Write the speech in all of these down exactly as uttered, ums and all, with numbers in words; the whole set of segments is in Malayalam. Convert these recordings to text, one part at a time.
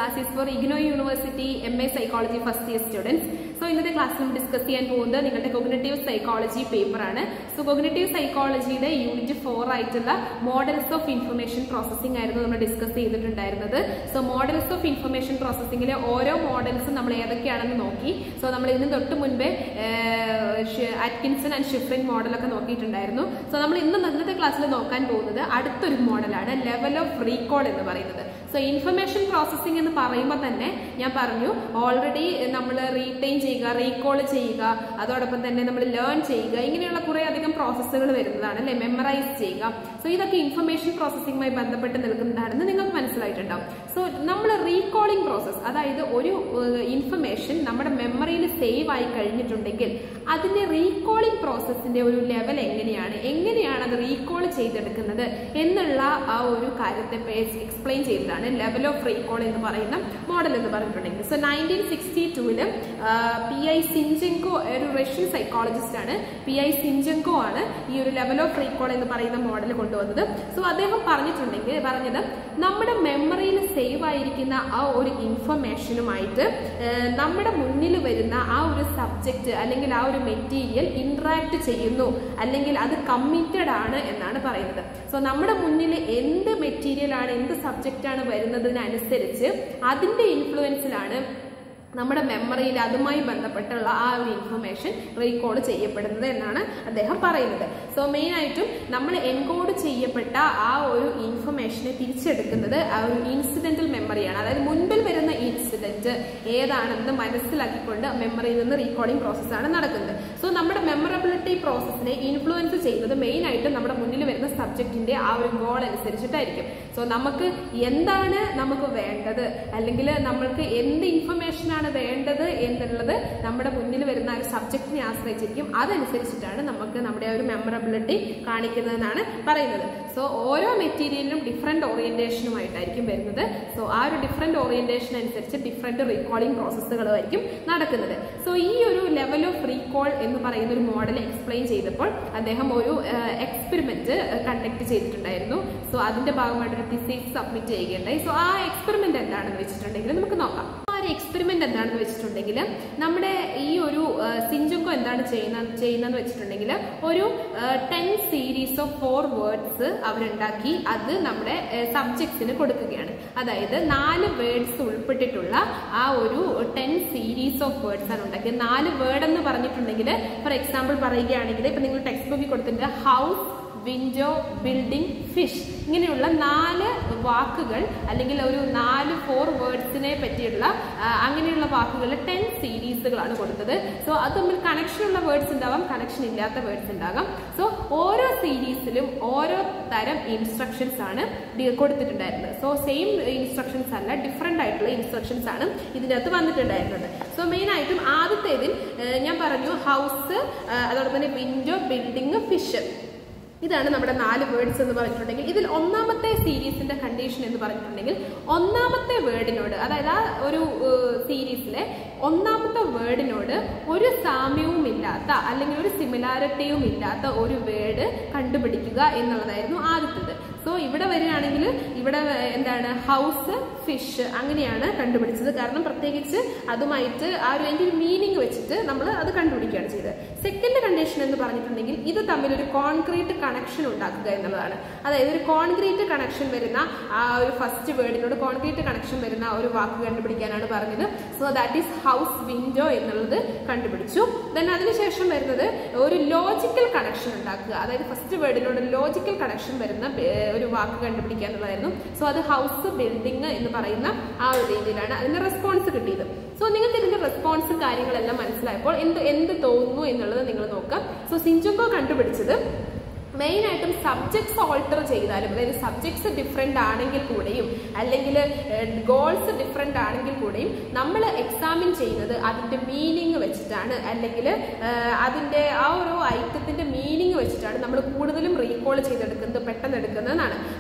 class is for Ignou University M A Psychology first year students. So in the class we discuss ചെയ്യാൻ പോകുന്നത് നിങ്ങളുടെ cognitive psychology paper ആണ്. So cognitive psychology യുടെ unit four ആയിട്ടുള്ള models of information processing ആയിരുന്നു നമ്മൾ ഡിസ്കസ് ചെയ്തിട്ടുണ്ടായിരുന്നത്. So models of information processing ലെ ഓരോ മോഡൽസും നമ്മൾ ഏതൊക്കെയാണെന്ന് നോക്കി. So നമ്മൾ ഇതിന് തൊട്ട് മുൻപേ അറ്റ്കിൻസൺ ആൻഡ് ഷിഫ്രിൻ മോഡൽ ഒക്കെ നോക്കിയിട്ടുണ്ടായിരുന്നു. So നമ്മൾ ഇന്ന് ഇന്നത്തെ ക്ലാസ്സിൽ നോക്കാൻ പോകുന്നത് അടുത്തൊരു മോഡലാണ് ലെവൽ ഓഫ് റീകോൾ എന്ന് പറയുന്നത്. സോ ഇൻഫർമേഷൻ പ്രോസസ്സിംഗ് എന്ന് പറയുമ്പോൾ തന്നെ ഞാൻ പറഞ്ഞു ഓൾറെഡി നമ്മൾ റീറ്റെയിൻ ചെയ്യുക, റീകോൾ ചെയ്യുക, അതോടൊപ്പം തന്നെ നമ്മൾ ലേൺ ചെയ്യുക, ഇങ്ങനെയുള്ള കുറെ അധികം പ്രോസസ്സുകൾ വരുന്നതാണ് അല്ലെ, മെമ്മറൈസ് ചെയ്യുക. സോ ഇതൊക്കെ ഇൻഫർമേഷൻ പ്രോസസ്സിംഗുമായി ബന്ധപ്പെട്ട് നിൽക്കുന്നതാണെന്ന് നിങ്ങൾക്ക് മനസ്സിലായിട്ടുണ്ടാവും. സോ നമ്മൾ റീകോളിംഗ് പ്രോസസ്, അതായത് ഒരു ഇൻഫർമേഷൻ നമ്മുടെ മെമ്മറിയിൽ സേവ് ആയി കഴിഞ്ഞിട്ടുണ്ടെങ്കിൽ അതിന്റെ റീകോളിംഗ് പ്രോസസ്സിന്റെ ഒരു ലെവൽ എങ്ങനെയാണ്, എങ്ങനെയാണ് അത് റീകോൾ ചെയ്തെടുക്കുന്നത് എന്നുള്ള ആ ഒരു കാര്യത്തെ എക്സ്പ്ലെയിൻ ചെയ്തതാണ് ലെവൽ ഓഫ് റീകോൾ എന്ന് പറയുന്ന മോഡൽ എന്ന് പറഞ്ഞിട്ടുണ്ടെങ്കിൽ. സോ നയൻറ്റീൻ സിക്സ്റ്റി ടൂവില് പി ഐ സിൻജെങ്കോ ഒരു റഷ്യൻ സൈക്കോളജിസ്റ്റ് ആണ്, പി ഐ സിൻജെങ്കോ ആണ് ഈ ഒരു ലെവൽ ഓഫ് റീകോൾ എന്ന് പറയുന്ന മോഡൽ കൊണ്ടുവന്നത്. സോ അദ്ദേഹം പറഞ്ഞിട്ടുണ്ടെങ്കിൽ പറഞ്ഞത് നമ്മുടെ മെമ്മറിയിൽ സേവ് ആയിരിക്കുന്ന ആ ഒരു ഇൻഫർമേഷനുമായിട്ട് നമ്മുടെ മുന്നിൽ വരുന്ന ആ ഒരു സബ്ജക്റ്റ് അല്ലെങ്കിൽ ആ ഒരു മെറ്റീരിയൽ ഇന്ററാക്ട് ചെയ്യുന്നു, അല്ലെങ്കിൽ അത് കമ്മിറ്റഡ് ആണ് എന്നാണ് പറയുന്നത്. സോ നമ്മുടെ മുന്നിൽ എന്ത് മെറ്റീരിയൽ ആണ്, എന്ത് സബ്ജക്റ്റ് ആണ് വരുന്നതിനനുസരിച്ച് അതിന്റെ ഇൻഫ്ലുവൻസിലാണ് നമ്മുടെ മെമ്മറിയിൽ അതുമായി ബന്ധപ്പെട്ടുള്ള ആ ഒരു ഇൻഫർമേഷൻ റീകോൾ ചെയ്യപ്പെടുന്നത് എന്നാണ് അദ്ദേഹം പറയുന്നത്. സോ മെയിൻ ആയിട്ടും നമ്മൾ എൻകോഡ് ചെയ്യപ്പെട്ട ആ ഒരു ഇൻഫർമേഷനെ തിരിച്ചെടുക്കുന്നത് ആ ഒരു ഇൻസിഡന്റൽ മെമ്മറിയാണ്. അതായത് മുൻപിൽ വരുന്ന ഇൻസിഡന്റ് ഏതാണെന്ന് മനസ്സിലാക്കിക്കൊണ്ട് മെമ്മറിയിൽ നിന്ന് റീകോളിംഗ് പ്രോസസ്സാണ് നടക്കുന്നത്. സോ നമ്മുടെ മെമ്മറബിലിറ്റി പ്രോസസ്സിനെ ഇൻഫ്ലുവൻസ് ചെയ്യുന്നത് മെയിൻ ആയിട്ട് നമ്മുടെ മുന്നിൽ വരുന്ന സബ്ജക്റ്റിന്റെ ആ ഒരു ഗോൾ അനുസരിച്ചിട്ടായിരിക്കും. സോ നമുക്ക് എന്താണ് നമുക്ക് വേണ്ടത്, അല്ലെങ്കിൽ നമ്മൾക്ക് എന്ത് ഇൻഫർമേഷൻ വേണ്ടത് എന്നുള്ളത് നമ്മുടെ മുന്നിൽ വരുന്ന ഒരു സബ്ജക്റ്റിനെ ആശ്രയിച്ചിരിക്കും. അതനുസരിച്ചിട്ടാണ് നമുക്ക് നമ്മുടെ ഒരു മെമ്മറബിലിറ്റി കാണിക്കുന്നതെന്നാണ് പറയുന്നത്. സോ ഓരോ മെറ്റീരിയലിനും ഡിഫറെന്റ് ഓറിയന്റേഷനുമായിട്ടായിരിക്കും വരുന്നത്. സോ ആ ഒരു ഡിഫറെന്റ് ഓറിയന്റേഷൻ അനുസരിച്ച് ഡിഫറെന്റ് റീകോളിംഗ് പ്രോസസ്സുകളായിരിക്കും നടക്കുന്നത്. സോ ഈ ഒരു ലെവൽ ഓഫ് റീകോൾ എന്ന് പറയുന്ന ഒരു മോഡൽ എക്സ്പ്ലെയിൻ ചെയ്തപ്പോൾ അദ്ദേഹം ഒരു എക്സ്പെരിമെന്റ് കണ്ടക്ട് ചെയ്തിട്ടുണ്ടായിരുന്നു. സോ അതിന്റെ ഭാഗമായിട്ടൊരു തിസീസ് സബ്മിറ്റ് ചെയ്യുകയുണ്ടായി. സോ ആ എക്സ്പെരിമെന്റ് എന്താണെന്ന് വെച്ചിട്ടുണ്ടെങ്കിൽ നമുക്ക് നോക്കാം. എക്സ്പെരിമെന്റ് എന്താണെന്ന് വെച്ചിട്ടുണ്ടെങ്കിൽ നമ്മുടെ ഈ ഒരു സിൻജെങ്കോ എന്താണ് ചെയ്യുന്ന ചെയ്യുന്നതെന്ന് വെച്ചിട്ടുണ്ടെങ്കിൽ ഒരു ten series of four words അവരുണ്ടാക്കി അത് നമ്മുടെ സബ്ജക്ട്സിന് കൊടുക്കുകയാണ്. അതായത് നാല് വേർഡ്സ് ഉൾപ്പെട്ടിട്ടുള്ള ആ ഒരു ടെൻ സീരീസ് ഓഫ് വേർഡ്സ് ആണ് ഉണ്ടാക്കിയത്. നാല് വേർഡ് എന്ന് പറഞ്ഞിട്ടുണ്ടെങ്കിൽ ഫോർ എക്സാമ്പിൾ പറയുകയാണെങ്കിൽ ഇപ്പൊ നിങ്ങൾ ടെക്സ്റ്റ് ബുക്കിൽ കൊടുത്തിട്ടുണ്ട് ഹൗസ്, വിൻഡോ, ബിൽഡിംഗ്, ഫിഷ്, ഇങ്ങനെയുള്ള നാല് വാക്കുകൾ അല്ലെങ്കിൽ ഒരു നാല് ഫോർ വേർഡ്സിനെ പറ്റിയുള്ള അങ്ങനെയുള്ള വാക്കുകൾ ടെൻ സീരീസുകളാണ് കൊടുത്തത്. സോ അത് തമ്മിൽ കണക്ഷൻ ഉള്ള വേർഡ്സ് ഉണ്ടാവാം, കണക്ഷൻ ഇല്ലാത്ത വേർഡ്സ് ഉണ്ടാകാം. സോ ഓരോ സീരീസിലും ഓരോ തരം ഇൻസ്ട്രക്ഷൻസ് ആണ് കൊടുത്തിട്ടുണ്ടായിരുന്നത്. സോ സെയിം ഇൻസ്ട്രക്ഷൻസ് അല്ല, ഡിഫറെന്റ് ആയിട്ടുള്ള ഇൻസ്ട്രക്ഷൻസ് ആണ് ഇതിനകത്ത് വന്നിട്ടുണ്ടായിരുന്നത്. സോ മെയിൻ ആയിട്ടും ആദ്യത്തേതിൽ ഞാൻ പറഞ്ഞു ഹൗസ്, അതോടൊപ്പം തന്നെ വിൻഡോ, ബിൽഡിംഗ്, ഫിഷ്, ഇതാണ് നമ്മുടെ നാല് വേർഡ്സ് എന്ന് പറഞ്ഞിട്ടുണ്ടെങ്കിൽ ഇതിൽ ഒന്നാമത്തെ സീരീസിന്റെ കണ്ടീഷൻ എന്ന് പറഞ്ഞിട്ടുണ്ടെങ്കിൽ ഒന്നാമത്തെ വേർഡിനോട്, അതായത് ആ ഒരു സീരീസിലെ ഒന്നാമത്തെ വേർഡിനോട് ഒരു സാമ്യവും ഇല്ലാത്ത അല്ലെങ്കിൽ ഒരു സിമിലാരിറ്റിയും ഇല്ലാത്ത ഒരു വേർഡ് കണ്ടുപിടിക്കുക എന്നുള്ളതായിരുന്നു ആദ്യത്തേത്. സോ ഇവിടെ വരികയാണെങ്കിൽ ഇവിടെ എന്താണ് ഹൗസ്, ഫിഷ് അങ്ങനെയാണ് കണ്ടുപിടിച്ചത്. കാരണം പ്രത്യേകിച്ച് അതുമായിട്ട് ആ ഒരു അതിന്റെ ഒരു മീനിങ് വെച്ചിട്ട് നമ്മൾ അത് കണ്ടുപിടിക്കുകയാണ് ചെയ്തത്. സെക്കൻഡ് കണ്ടീഷൻ എന്ന് പറഞ്ഞിട്ടുണ്ടെങ്കിൽ ഇത് തമ്മിൽ ഒരു കോൺക്രീറ്റ് കണക്ഷൻ ഉണ്ടാക്കുക എന്നുള്ളതാണ്. അതായത് ഒരു കോൺക്രീറ്റ് കണക്ഷൻ വരുന്ന ആ ഒരു ഫസ്റ്റ് വേർഡിനോട് കോൺക്രീറ്റ് കണക്ഷൻ വരുന്ന ഒരു വാക്ക് കണ്ടുപിടിക്കാനാണ് പറഞ്ഞത്. So that is house, window എന്നുള്ളത് കണ്ടുപിടിച്ചു. ദെൻ അതിനുശേഷം വരുന്നത് ഒരു ലോജിക്കൽ കണക്ഷൻ ഉണ്ടാക്കുക, അതായത് ഫസ്റ്റ് വേർഡിനോട് ലോജിക്കൽ കണക്ഷൻ വരുന്ന ഒരു വാക്ക് കണ്ടുപിടിക്കുക എന്നുള്ളതായിരുന്നു. സോ അത് ഹൗസ്, ബിൽഡിംഗ് എന്ന് പറയുന്ന ആ ഒരു രീതിയിലാണ് അതിന്റെ റെസ്പോൺസ് കിട്ടിയത്. സോ നിങ്ങൾക്ക് ഇതിന്റെ റെസ്പോൺസും കാര്യങ്ങളെല്ലാം മനസ്സിലായപ്പോൾ എന്ത് എന്ത് തോന്നുന്നു എന്നുള്ളത് നിങ്ങൾ നോക്കാം. സോ സിൻജെങ്കോ കണ്ടുപിടിച്ചത് മെയിൻ ആയിട്ടും സബ്ജക്ട്സ് ഓൾട്ടർ ചെയ്താലും, അതായത് സബ്ജക്ട്സ് ഡിഫറെന്റ് ആണെങ്കിൽ കൂടെയും അല്ലെങ്കിൽ ഗോൾസ് ഡിഫറെന്റ് ആണെങ്കിൽ കൂടെയും നമ്മൾ എക്സാമിൻ ചെയ്യുന്നത് അതിന്റെ മീനിങ് വെച്ചിട്ടാണ്, അല്ലെങ്കിൽ അതിന്റെ ആ ഒരു ഐറ്റത്തിന്റെ മീനിങ് വെച്ചിട്ടാണ് നമ്മൾ കൂടുതലും റീകോൾ ചെയ്തെടുക്കുന്നത്, പെട്ടെന്ന് എടുക്കുന്നതെന്നാണ്.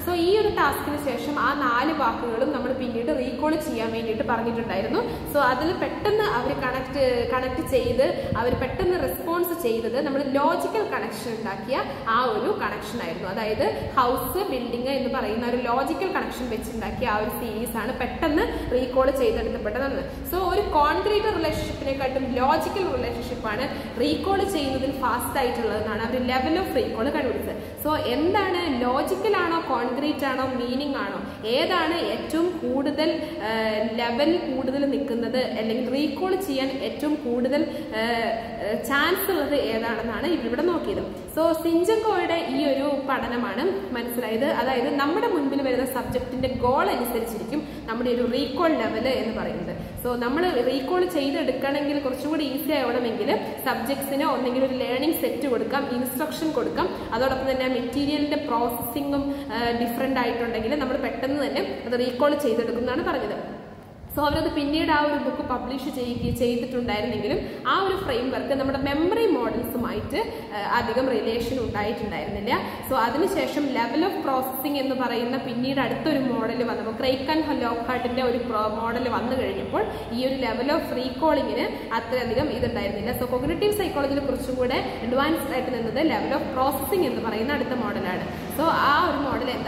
സോ ഈ ഒരു ടാസ്കിന് ശേഷം ആ നാല് വാക്കുകളും നമ്മൾ പിന്നീട് റീകോൾ ചെയ്യാൻ വേണ്ടിയിട്ട് പറഞ്ഞിട്ടുണ്ടായിരുന്നു. സോ അതിൽ പെട്ടെന്ന് അവർ കണക്ട് കണക്ട് ചെയ്ത് അവർ പെട്ടെന്ന് റെസ്പോൺസ് ചെയ്തത് നമ്മൾ ലോജിക്കൽ കണക്ഷൻ ഉണ്ടാക്കിയ ആ ഒരു കണക്ഷൻ ആയിരുന്നു. അതായത് ഹൗസ് ബിൽഡിംഗ് എന്ന് പറയുന്ന ഒരു ലോജിക്കൽ കണക്ഷൻ വെച്ചുണ്ടാക്കിയ ആ ഒരു സീരീസ് ആണ് പെട്ടെന്ന് റീകോൾ ചെയ്തെടുക്കപ്പെട്ടത്. സോ ഒരു കോൺക്രീറ്റ് റിലേഷൻഷിപ്പിനെക്കാട്ടും ലോജിക്കൽ റിലേഷൻഷിപ്പാണ് റീകോൾ ചെയ്യുന്നതിൽ ഫാസ്റ്റ് ആയിട്ടുള്ളതെന്നാണ് അവർ ലെവൽ ഓഫ് റീകോൾ കണ്ടുപിടിച്ചത്. സോ എന്താണ് ലോജിക്കൽ ആണോ കോൺക്രീറ്റ് ആണോ മീനിങ് ആണോ ഏതാണ് ഏറ്റവും കൂടുതൽ ലെവൽ കൂടുതൽ നിൽക്കുന്നത് അല്ലെങ്കിൽ റീകോൾ ചെയ്യാൻ ഏറ്റവും കൂടുതൽ ചാൻസ് ഉള്ളത് ഏതാണെന്നാണ് ഇവിടെ നോക്കിയത്. സോ സിഞ്ചങ്കോയുടെ ഈ ഒരു പഠനമാണ് മനസ്സിലായത്. അതായത് നമ്മുടെ മുൻപിൽ വരുന്ന സബ്ജക്റ്റിന്റെ ഗോൾ അനുസരിച്ചിരിക്കും നമ്മുടെ ഒരു റീകോൾ ലെവൽ എന്ന് പറയുന്നത്. സോ നമ്മൾ റീകോൾ ചെയ്തെടുക്കണമെങ്കിൽ കുറച്ചും കൂടി ഈസി ആവണമെങ്കിൽ സബ്ജക്ട്സിന് ഒന്നെങ്കിൽ ഒരു ലേണിംഗ് സെറ്റ് കൊടുക്കാം, ഇൻസ്ട്രക്ഷൻ കൊടുക്കാം, അതോടൊപ്പം തന്നെ മെറ്റീരിയലിന്റെ പ്രോസസ്സിങ്ങും ഡിഫറെന്റ് ആയിട്ടുണ്ടെങ്കിൽ നമ്മൾ പെട്ടെന്ന് തന്നെ അത് റീകോൾ ചെയ്തെടുക്കും എന്നാണ് പറഞ്ഞത്. സോ അവരത് പിന്നീട് ആ ഒരു ബുക്ക് പബ്ലിഷ് ചെയ്യുകയും ചെയ്തിട്ടുണ്ടായിരുന്നെങ്കിലും ആ ഒരു ഫ്രെയിം വർക്ക് നമ്മുടെ മെമ്മറി മോഡൽസുമായിട്ട് അധികം റിലേഷൻ ഉണ്ടായിട്ടുണ്ടായിരുന്നില്ല. സോ അതിനുശേഷം ലെവൽ ഓഫ് പ്രോസസ്സിംഗ് എന്ന് പറയുന്ന പിന്നീട് അടുത്തൊരു മോഡൽ വന്നപ്പോൾ ക്രൈക്ക് ആൻഡ് ലോക്ക്ഹാർട്ടിന്റെ ഒരു മോഡൽ വന്നു കഴിഞ്ഞപ്പോൾ ഈ ഒരു ലെവൽ ഓഫ് റീകോളിങ്ങിന് അത്രയധികം ഇതുണ്ടായിരുന്നില്ല. സോ കോഗ്നിറ്റീവ് സൈക്കോളജിയിൽ കുറച്ചും കൂടെ അഡ്വാൻസ്ഡ് ആയിട്ട് നിന്നത് ലെവൽ ഓഫ് പ്രോസസ്സിംഗ് എന്ന് പറയുന്ന അടുത്ത മോഡലാണ്. സോ ആ ഒരു മോഡൽ